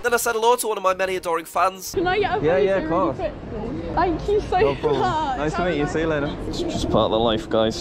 Then I said hello to one of my many adoring fans. Can I get a photo? Yeah, of course. Thank you so much. Nice to meet you. See you later. It's just part of the life, guys.